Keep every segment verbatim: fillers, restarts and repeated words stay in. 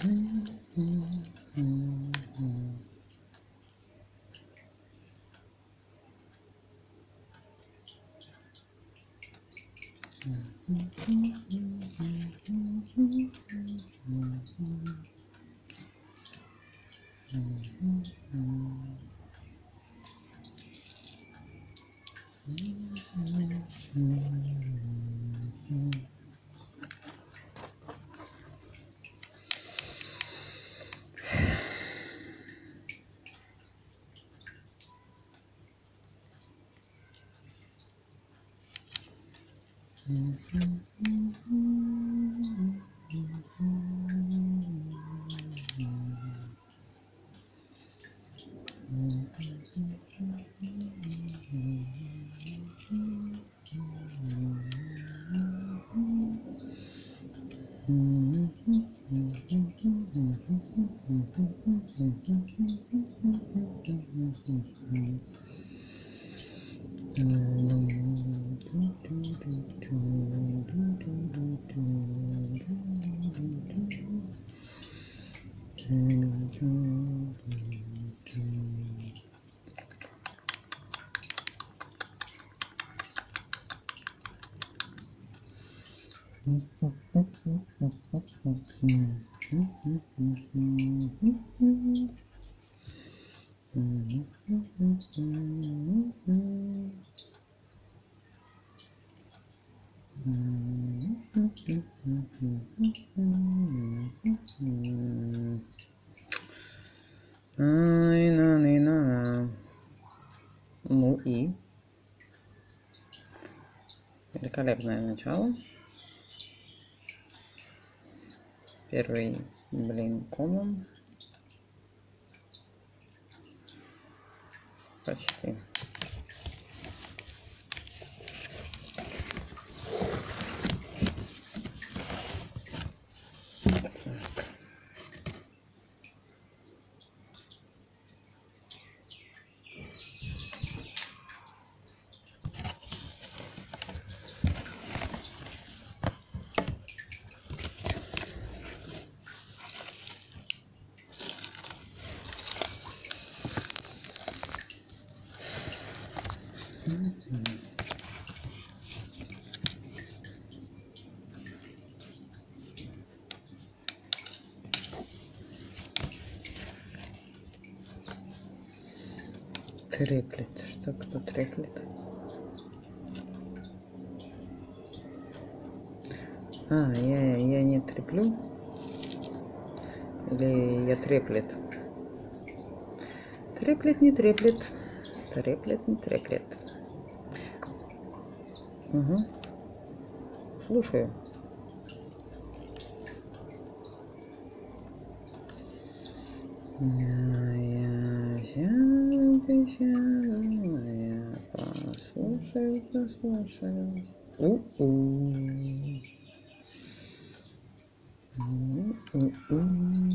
Ай, на, на, на. Ну и великолепное начало. Первый блин комом. Почти. Треплет. Что кто треплет? А, я, я не треплю? Или я треплет? Треплет, не треплет. Треплет, не треплет. Угу. Слушаю. Я послушаю, послушаю. У-у. У-у.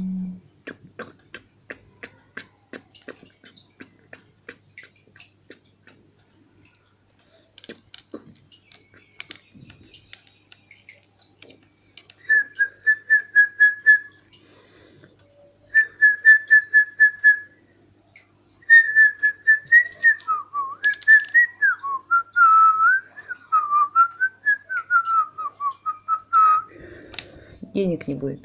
Денег не будет.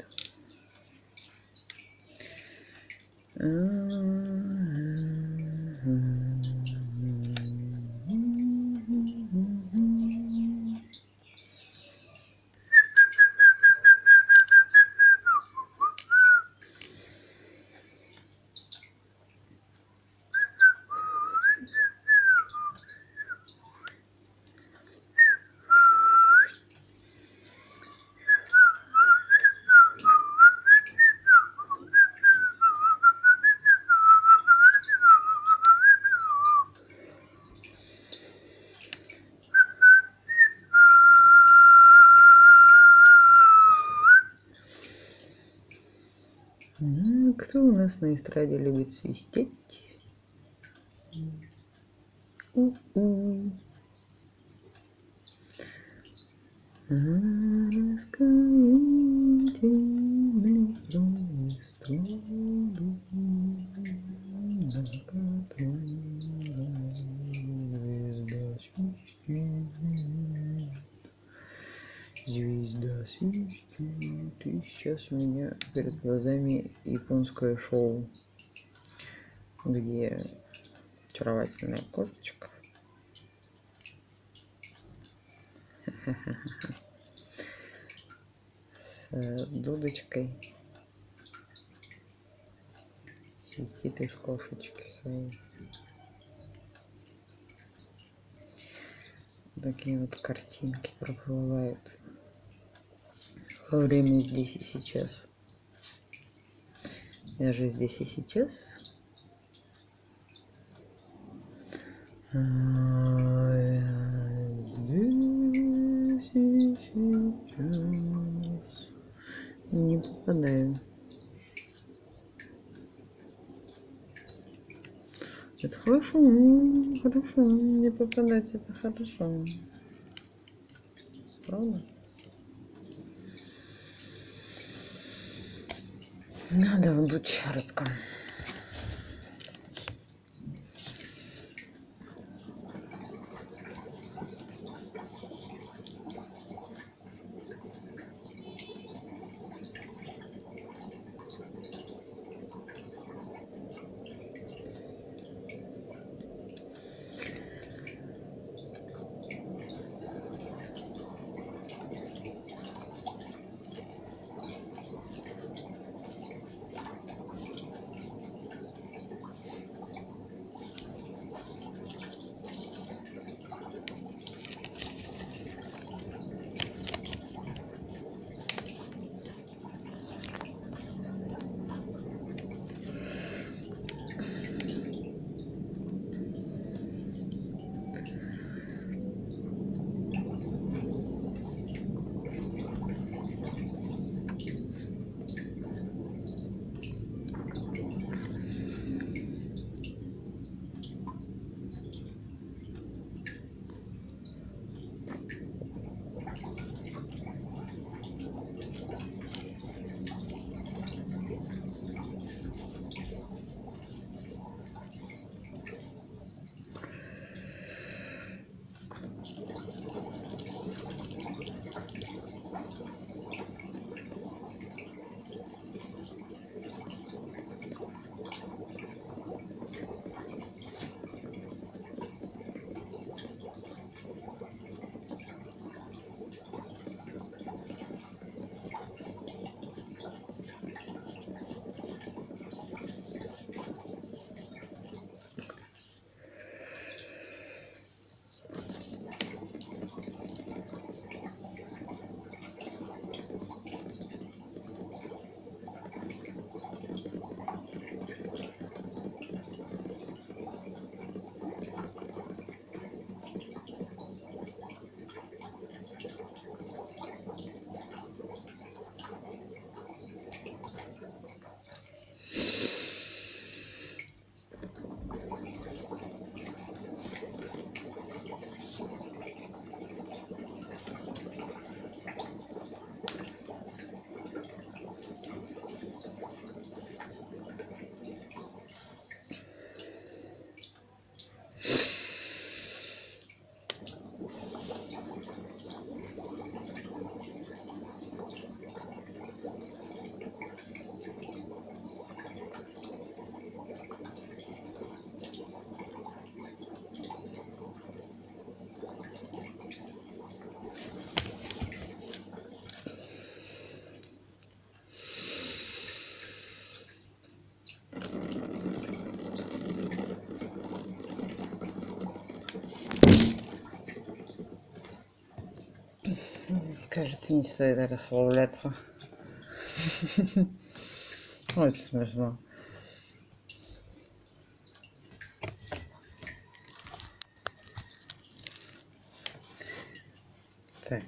Кто у нас на эстраде любит свистеть? У-у. Расскажите мне про свистит, и сейчас у меня перед глазами японское шоу, где очаровательная кошечка с дудочкой свистит из кошечки своей. Такие вот картинки проплывают во время здесь и сейчас. Я же здесь и сейчас. А я здесь и сейчас. Не попадаю. Это хорошо, хорошо, не попадать, это хорошо. Правда? Надо вдуть рыбкам. Кажется, не стоит расслабляться. Очень смешно. Так.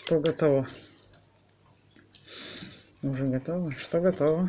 Что готово? Уже готово? Что готово?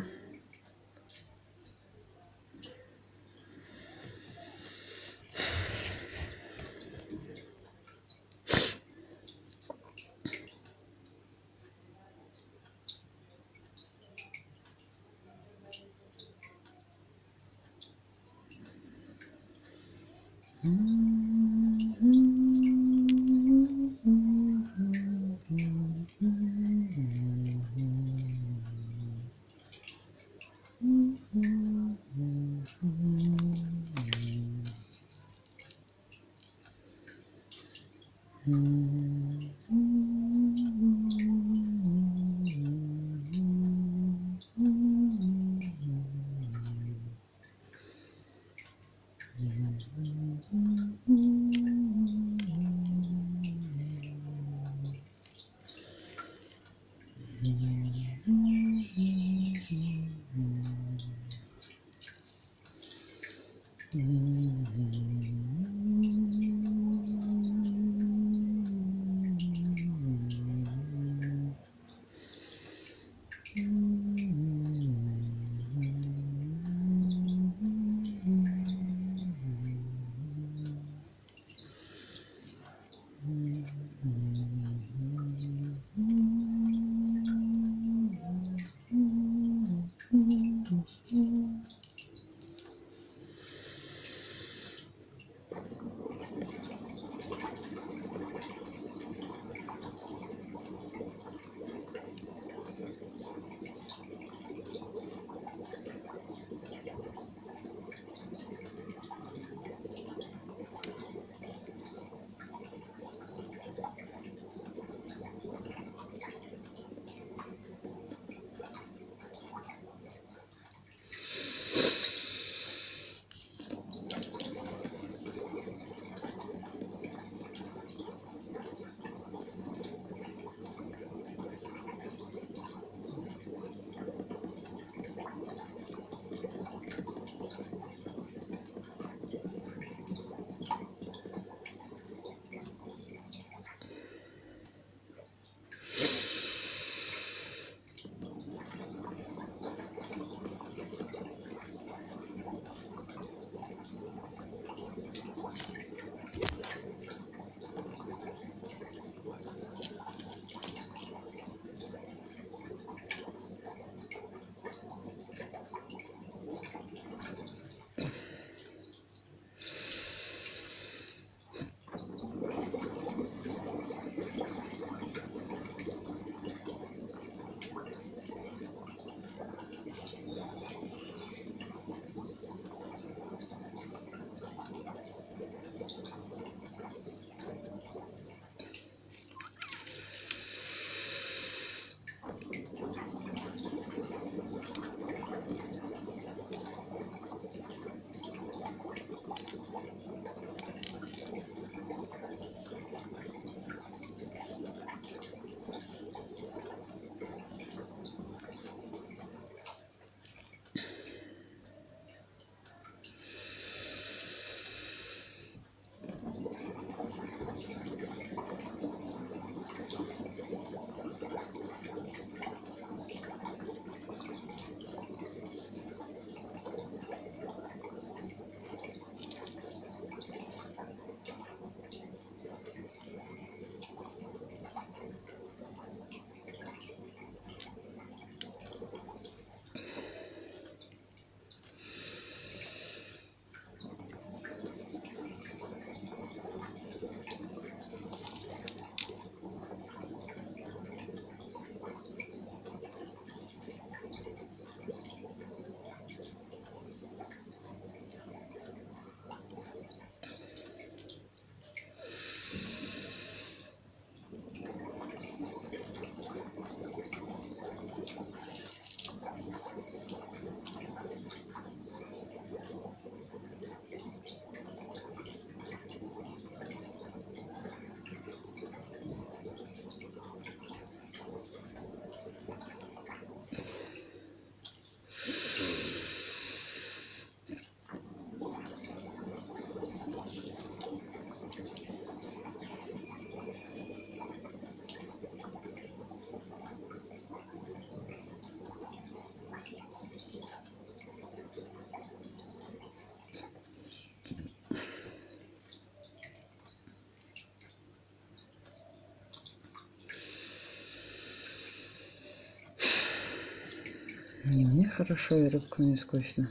хорошо, и рыбка не скучно.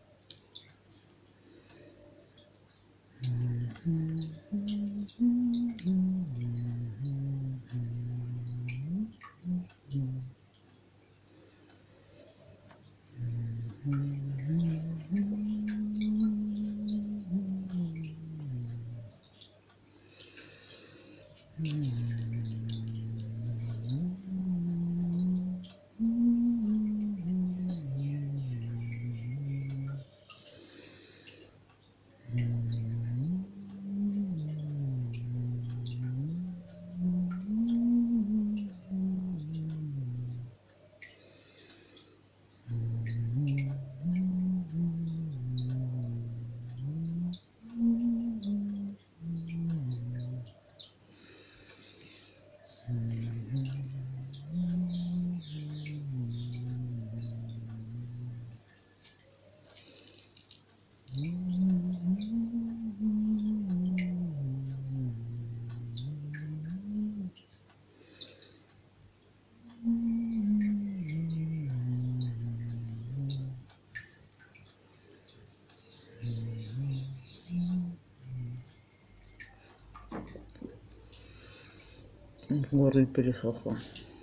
В горле пересохло.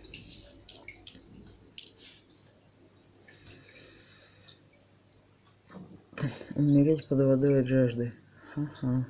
Умереть под водой от жажды. Ага.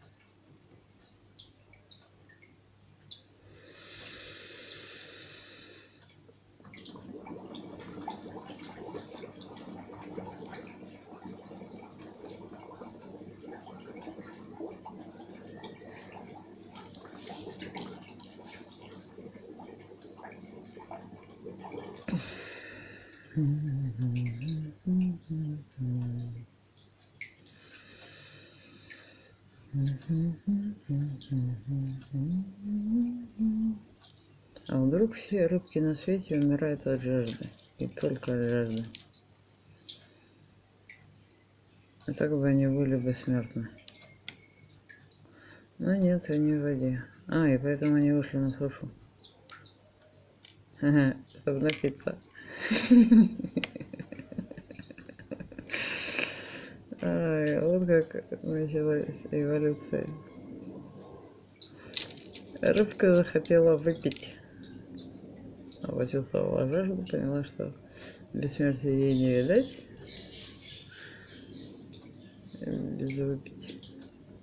А вдруг все рыбки на свете умирают от жажды? И только от жажды. А так бы они были бессмертны. Но нет, они в воде. А, и поэтому они вышли на сушу. Чтобы напиться. Ай, вот как началась эволюция. Рыбка захотела выпить. Почувствовала жажду, поняла, что бессмертия ей не видать. Без выпить.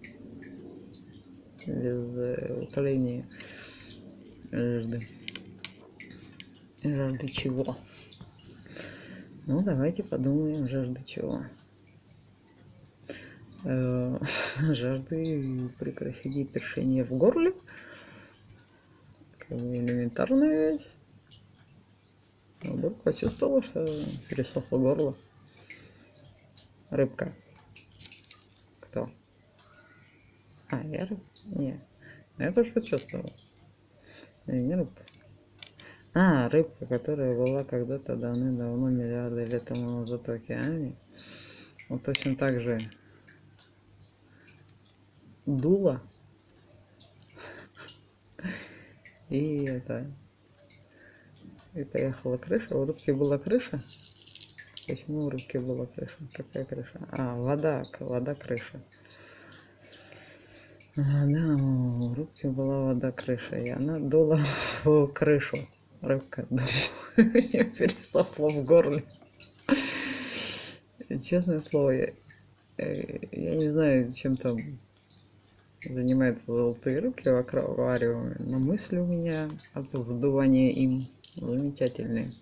Без утоления жажды. Жажды чего? Ну, давайте подумаем, жажды чего. Жажды прекращения першения в горле. Как бы элементарная вещь. Вдруг почувствовала, что пересохло горло. Рыбка. Кто? А, я рыбка? Нет. Я тоже почувствовала. Не рыбка. А, рыбка, которая была когда-то давным-давно, миллиарды лет тому назад в океане. Вот точно так же дула. И это... И поехала крыша. У рыбки была крыша. Почему у рыбки была крыша? Какая крыша? А, вода. Вода крыша. А, да, у рыбки была вода крыша. И она дула в крышу. Рыбка дула. Мне пересохло в горле. Честное слово, я, я не знаю, чем там занимаются золотые рыбки в аквариуме, но мысли у меня от вдувания им замечательные.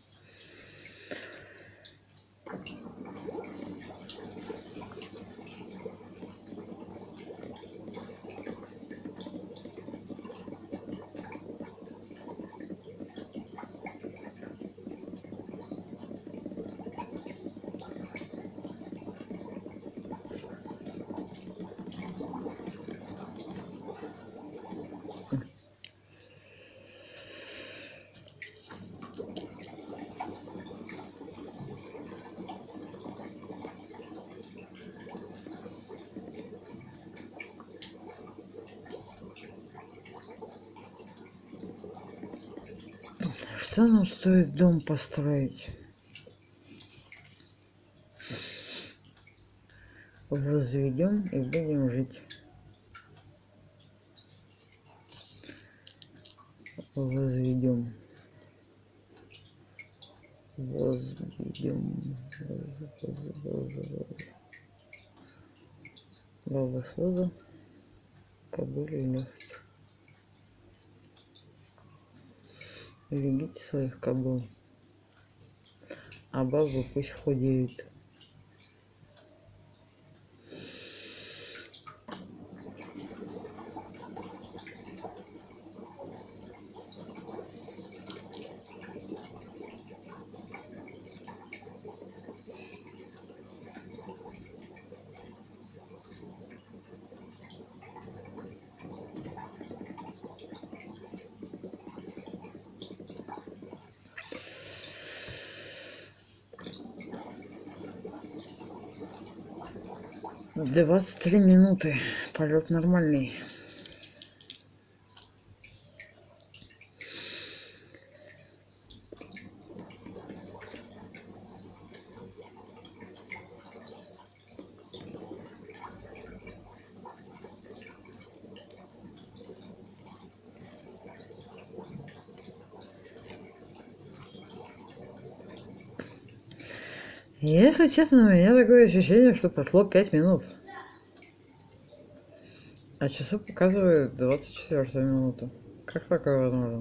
Что нам стоит дом построить? Возведем и будем жить. Возведем. Возведем. Воз, воз, воз, воз. Баба с воза. Кобыле легче. Берегите своих кобыл. А бабы пусть худеют. двадцать три минуты. Полет нормальный. Если честно, у меня такое ощущение, что прошло пять минут. А часы показывают двадцать четвёртую минуту. Как такое возможно?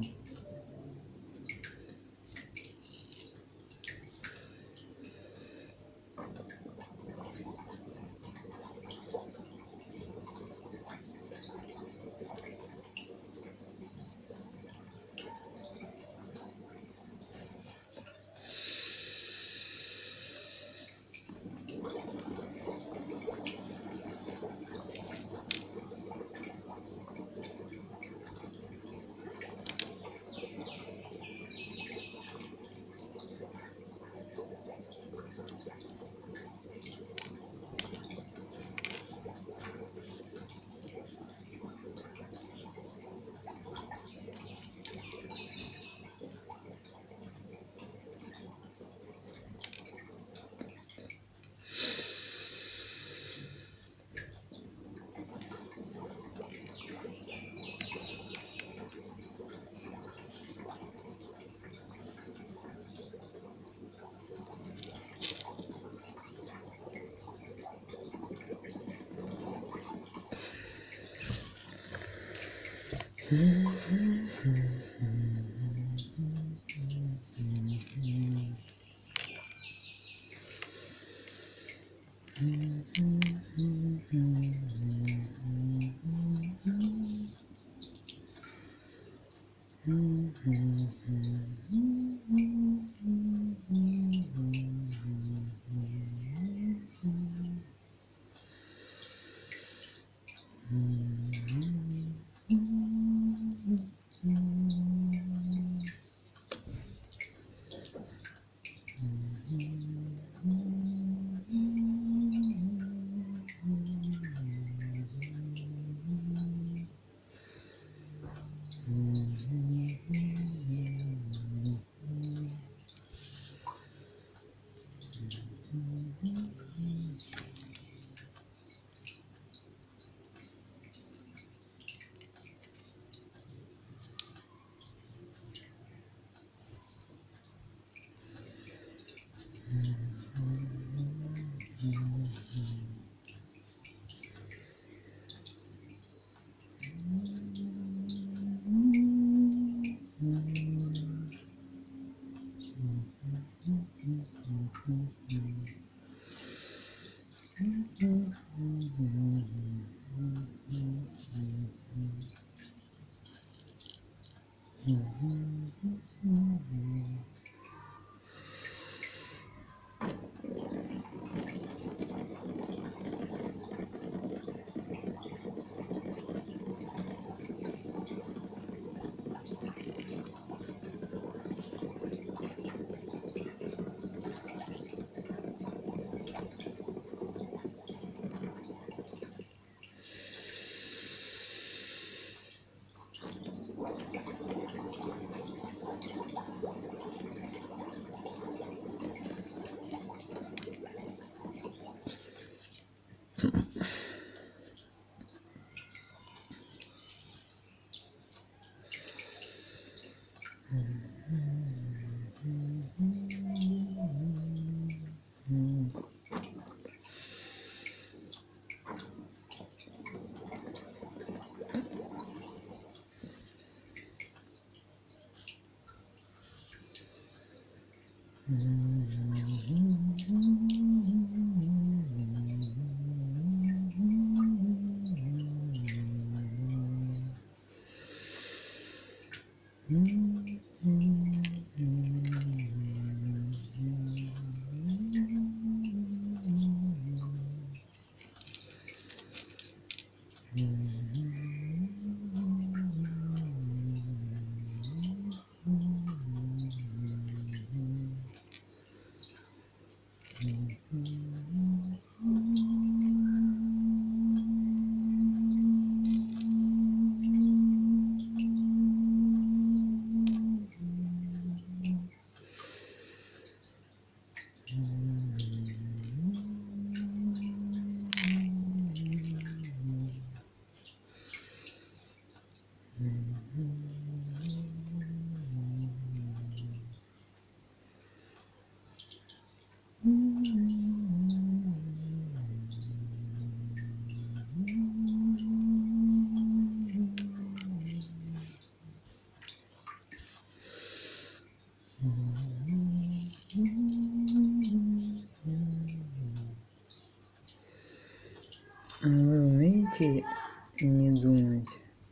А вы умеете не думать?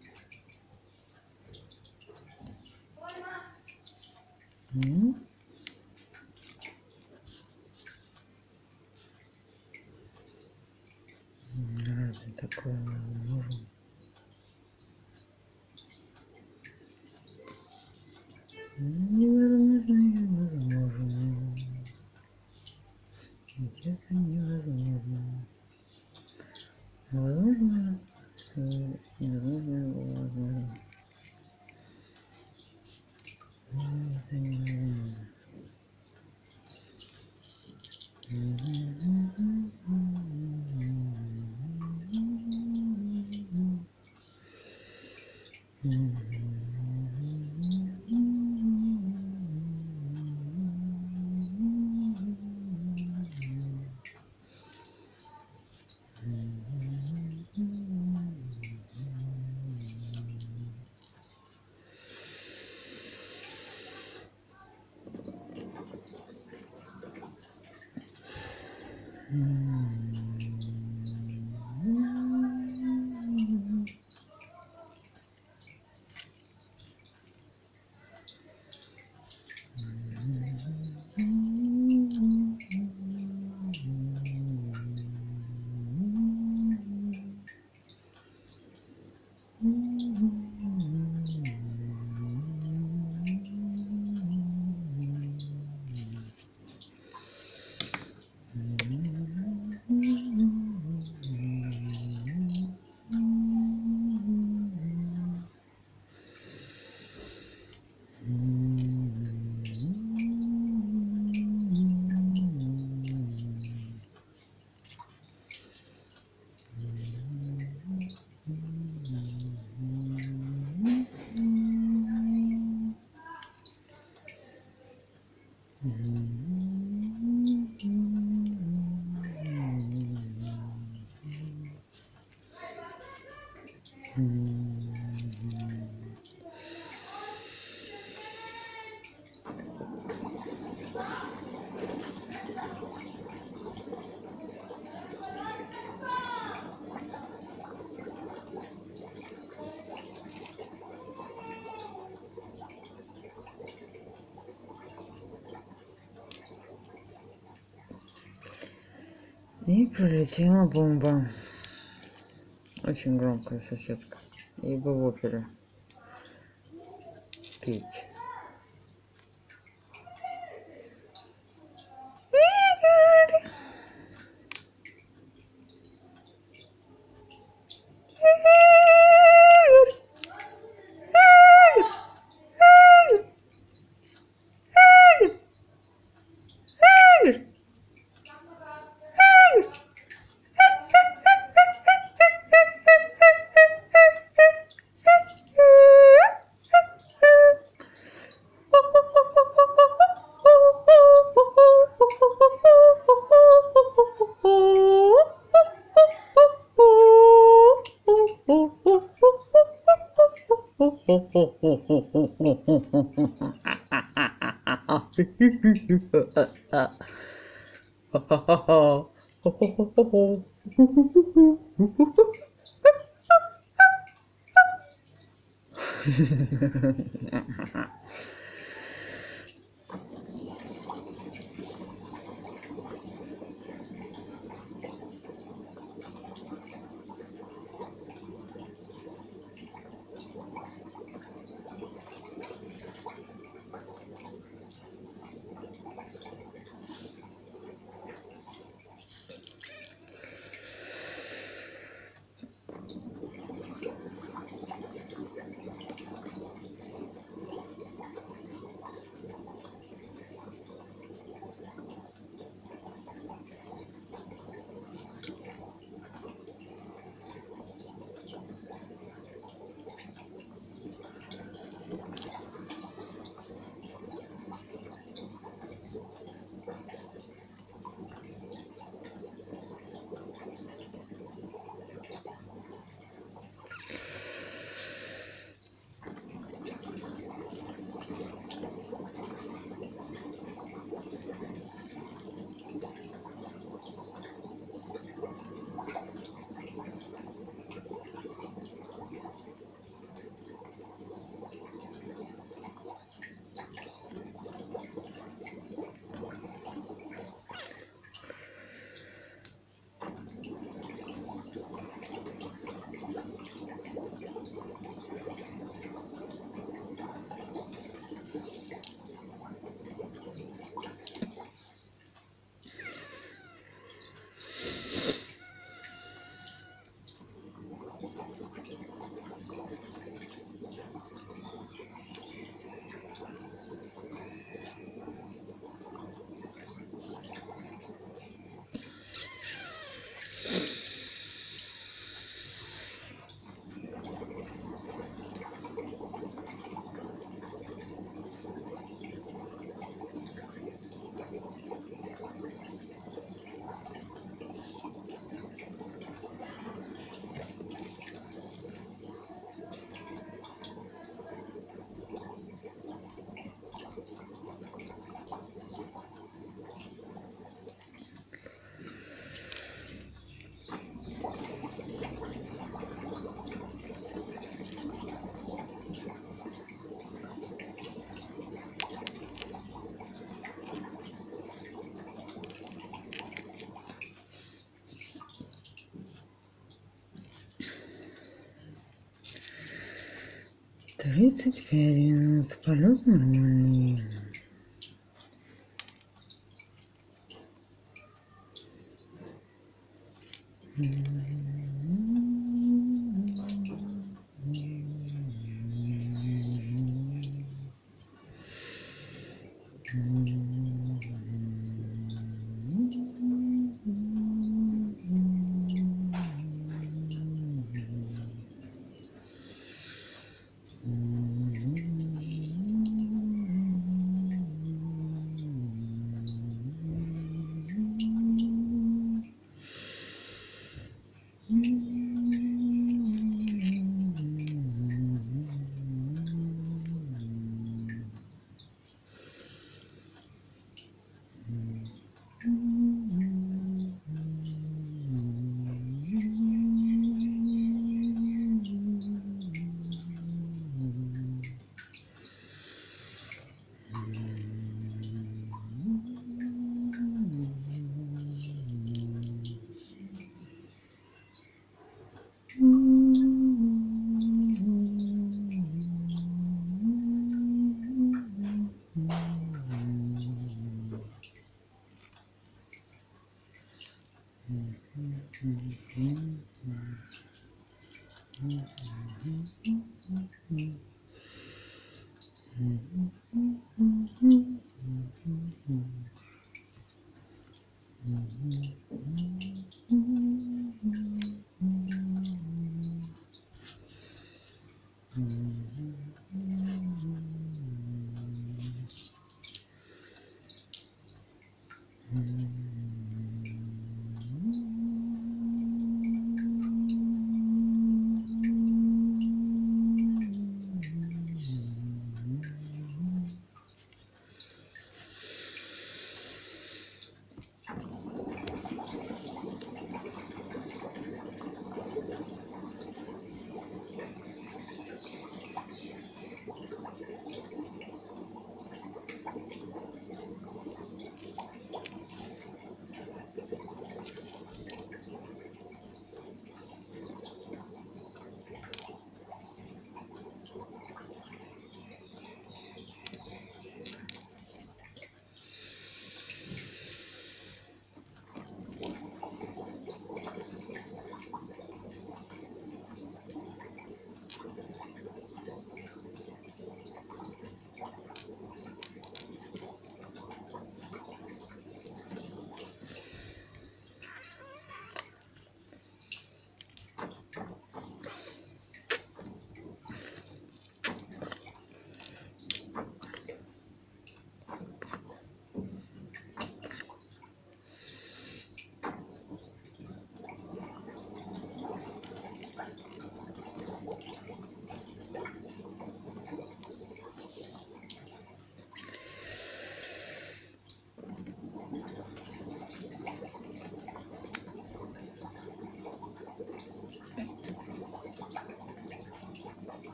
М? Разве такое возможно? Невозможно, невозможно. Ведь это невозможно. Возможно, что невозможно было возможно. Это невозможно. И пролетела бомба. Очень громкая соседка. И бы в опере петь. тридцать пять минут, полет нормальный.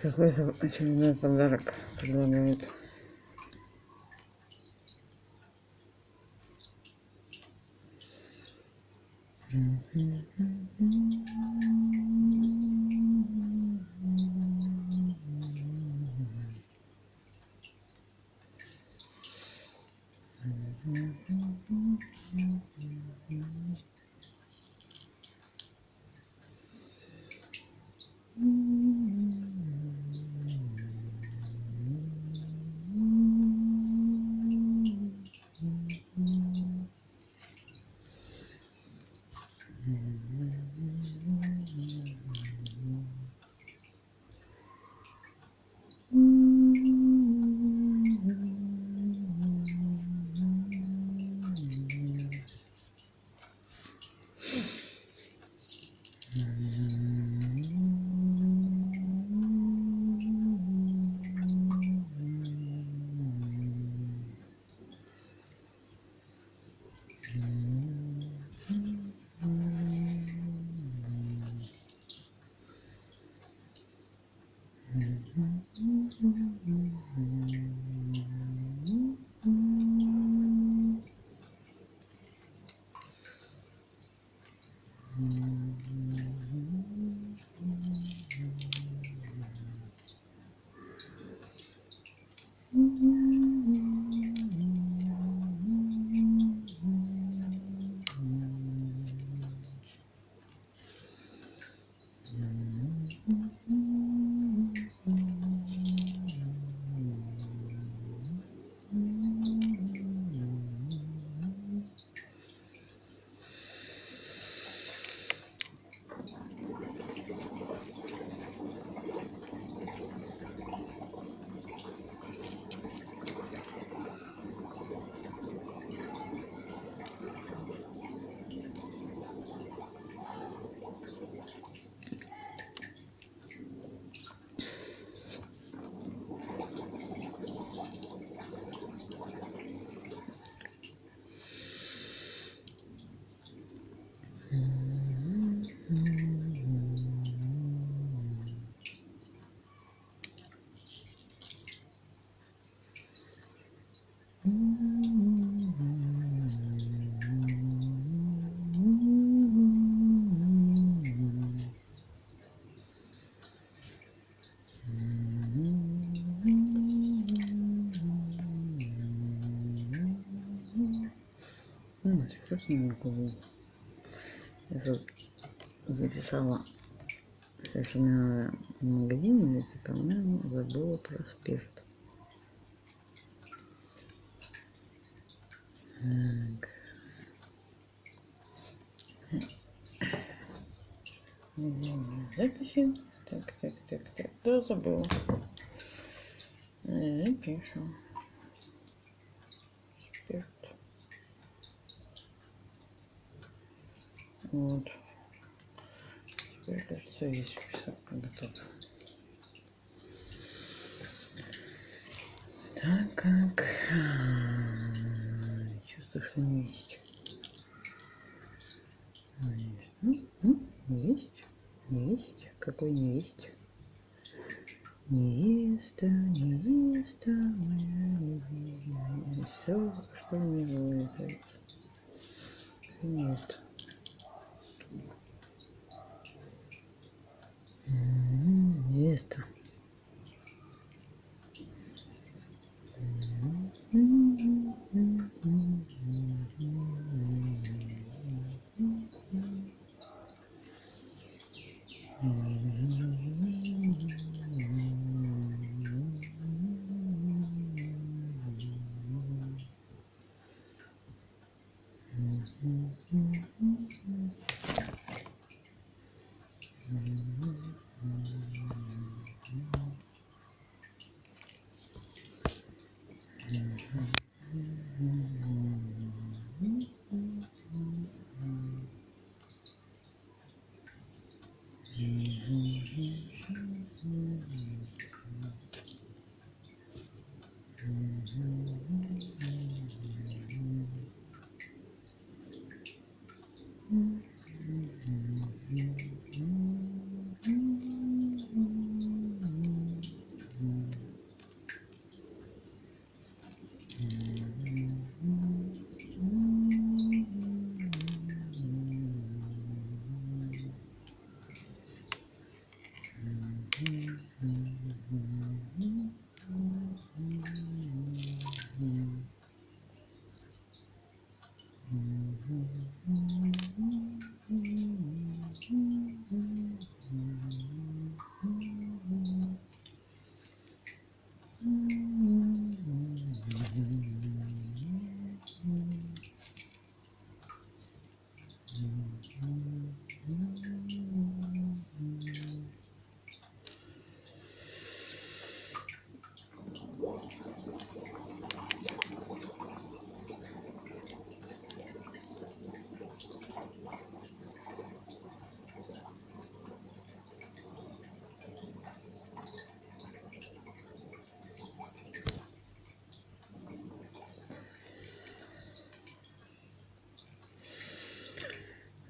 какой-то очередной подарок предлагает. Я записала совершенно в магазине, ведь, по-моему, забыла про спирт. Так. Записи. Так, так, так, так. Да, забыла. Запишу. Спирт. Вот. Теперь, кажется, есть список готов. Так как чувствую, что не есть. Не есть. Не есть. Какой не есть? Невеста, невеста, моя любимая. Все, что мне вылезает. Невеста. Невеста.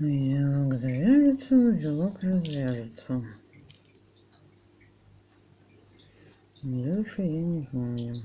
Узелок завяжется, узелок развяжется. Дальше я не знаю.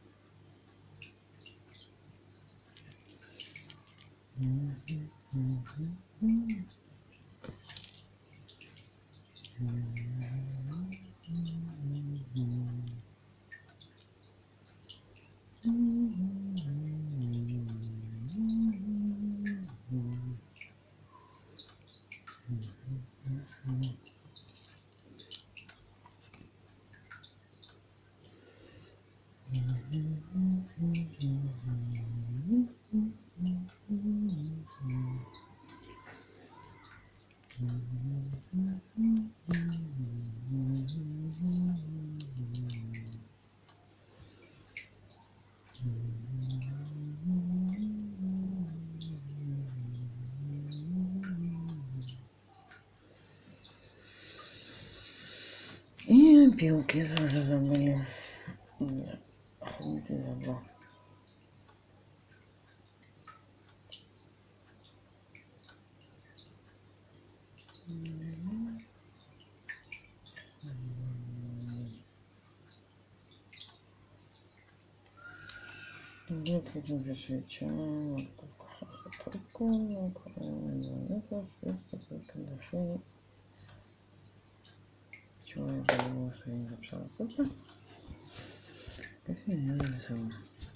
И опилки тоже забыли. Нет, хомяки забыл. Вот это свеча, морковка, хасатурка, майонеза, швидко, кадаши. Чего я говорила, что я не записала кофе? Кофе я не записала.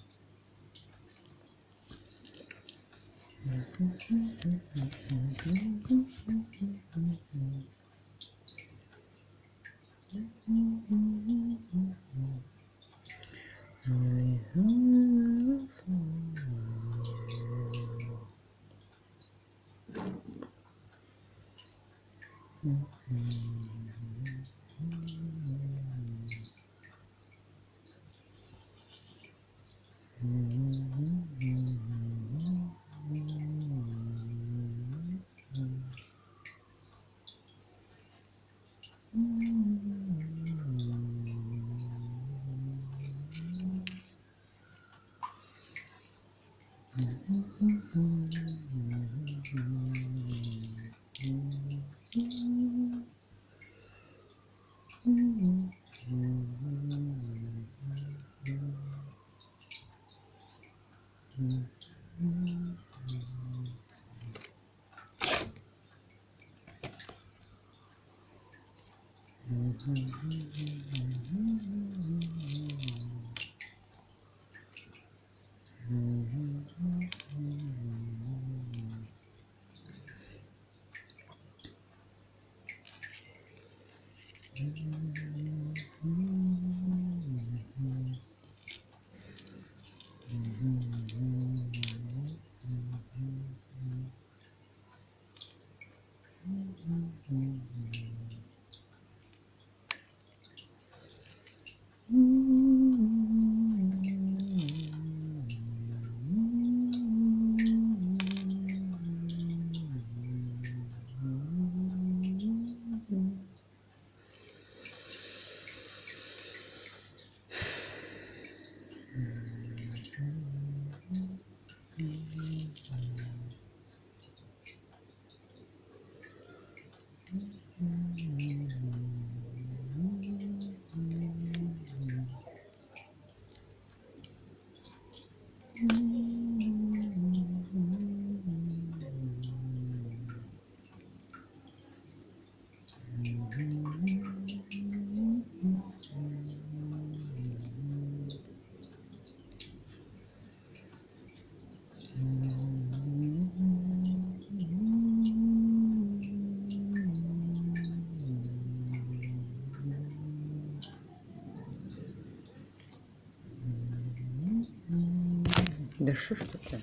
Да что ж такое?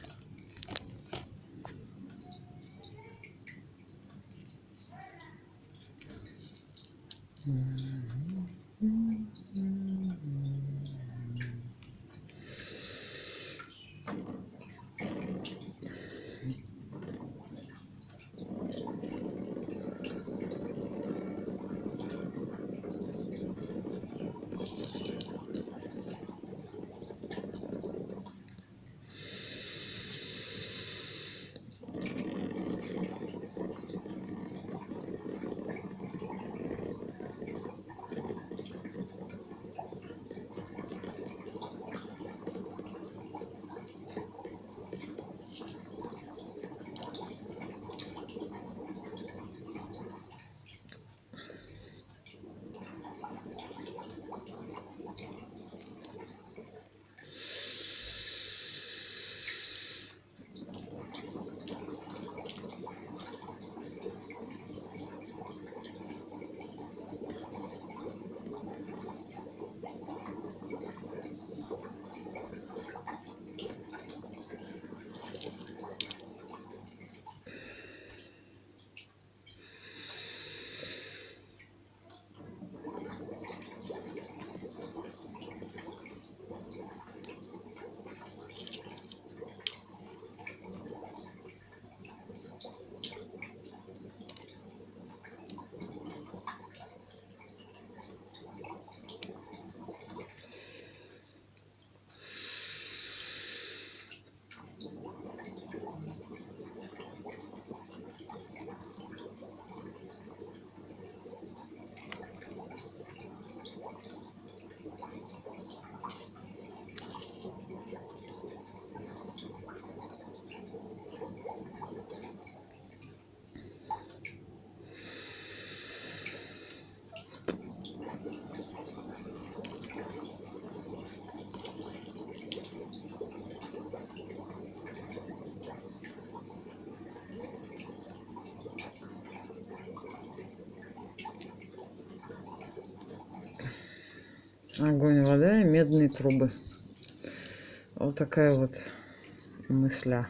Огонь, вода и медные трубы. Вот такая вот мысля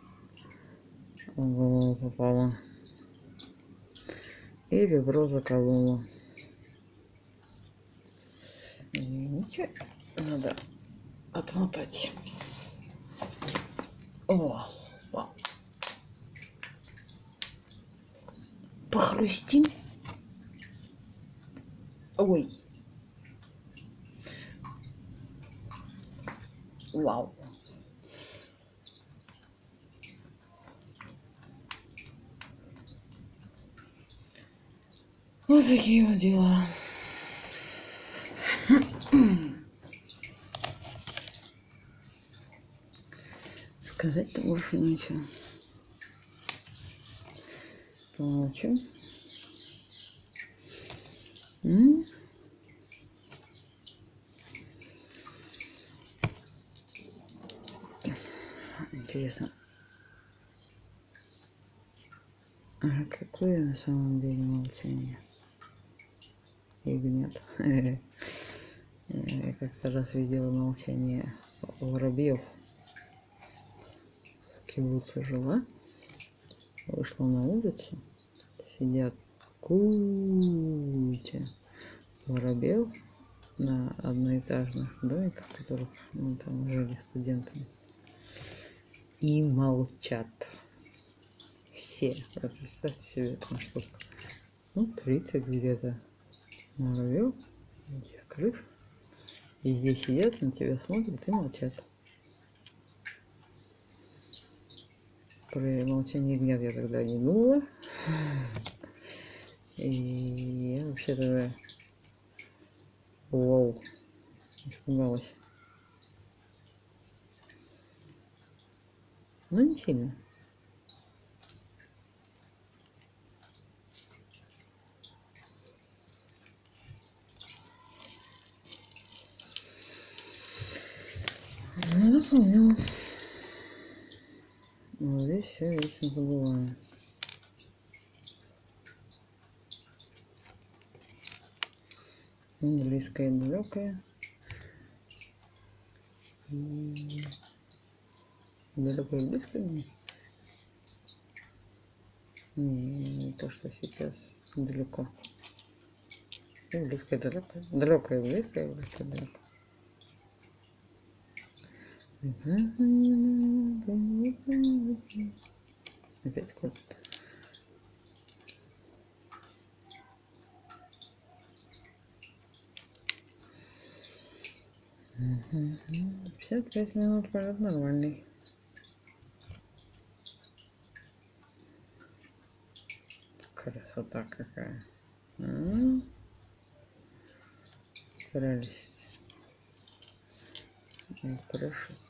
в голову попала. И ребро заколола. Ничего, надо отмотать. О, похрустим. Ой. Вау. Вот такие вот дела. Сказать-то больше нечего. Помолчу. М? Интересно. А какое на самом деле молчание? Ягнят. Я как-то раз видела молчание воробьев. В кибуце жила. Вышла на улицу. Сидят куча воробьев на одноэтажных домиках, в которых ну, там жили студентами. И молчат. Все. Вот представьте себе, там штук, ну, тридцать где-то воробьев, этих крыш. И здесь сидят, на тебя смотрят и молчат. Про молчание ягнят я тогда не думала. И я вообще тогда вау, испугалась. Но не сильно. Ну, запомнила. Но здесь все вечно забываю. Близкое и далекое. И... далеко и близко? Не, не то, что сейчас далеко. И близко и далеко. Далеко и близко, и близко и далеко. Опять кот. пятьдесят пять минут полет нормальный. Красота какая. М-м-м. Прелесть. Precious.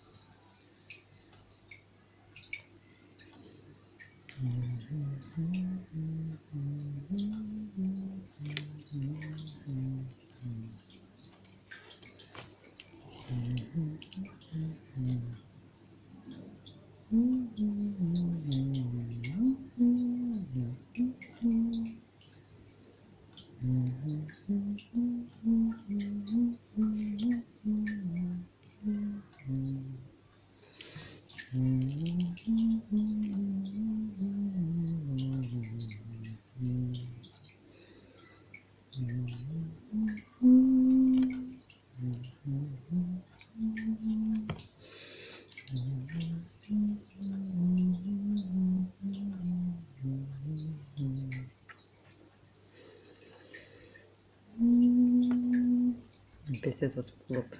Опять этот плод.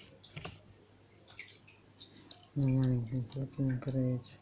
На маленьком плоте на краете.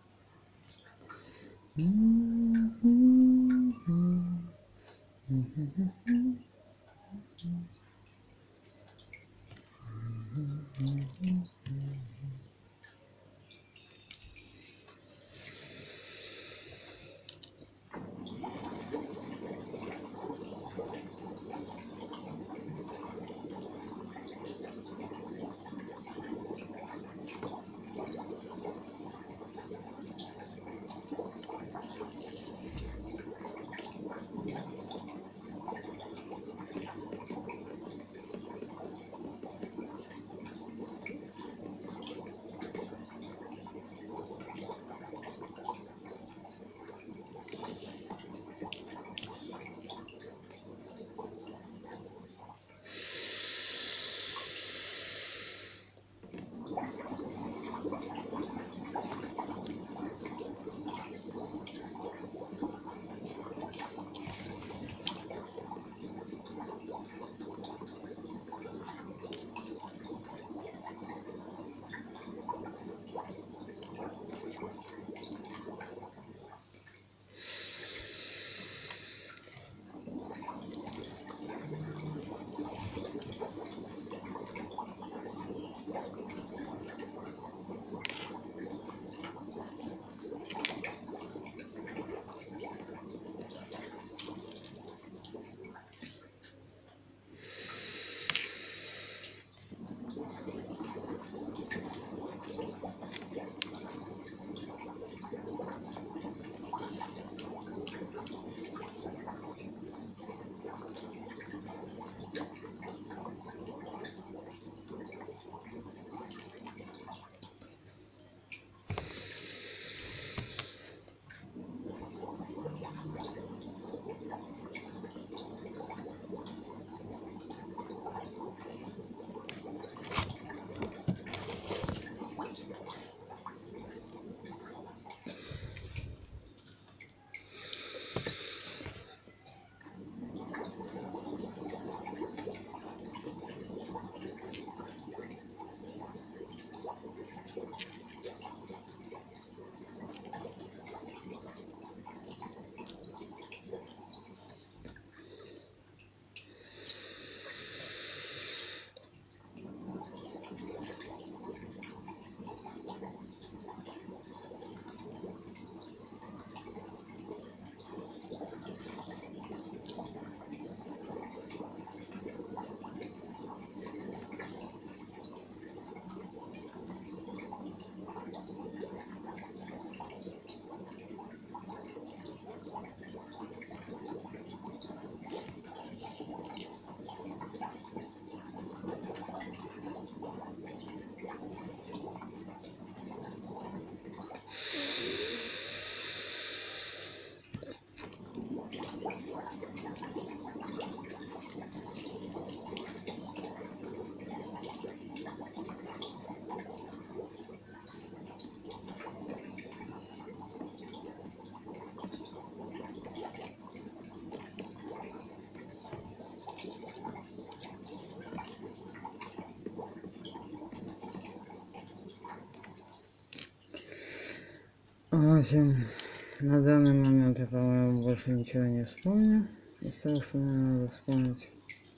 В общем, на данный момент я, по-моему, больше ничего не вспомню из того, что мне надо вспомнить.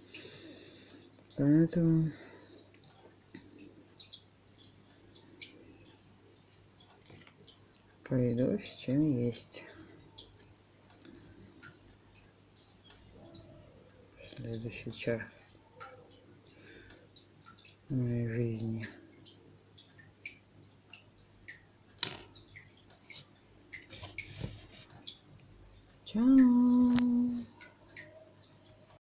Поэтому пойду с чем есть. Следующий час моей жизни. Чао.